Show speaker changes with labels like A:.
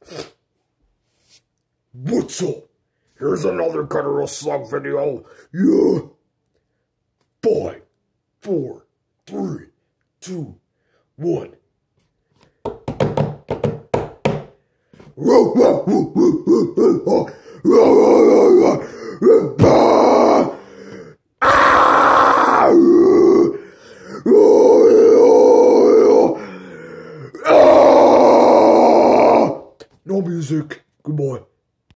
A: What's up? Here's another Guttural Slug video. Yeah. 5, 4, 3, 2, 1. No music. Goodbye.